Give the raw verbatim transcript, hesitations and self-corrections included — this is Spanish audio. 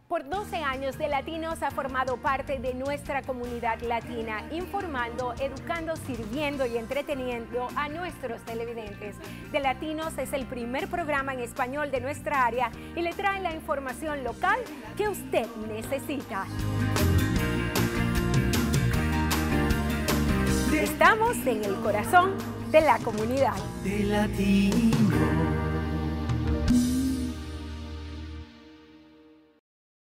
Por doce años, De Latinos ha formado parte de nuestra comunidad latina, informando, educando, sirviendo y entreteniendo a nuestros televidentes. De Latinos es el primer programa en español de nuestra área y le trae la información local que usted necesita. Estamos en el corazón de la comunidad. De Latinos.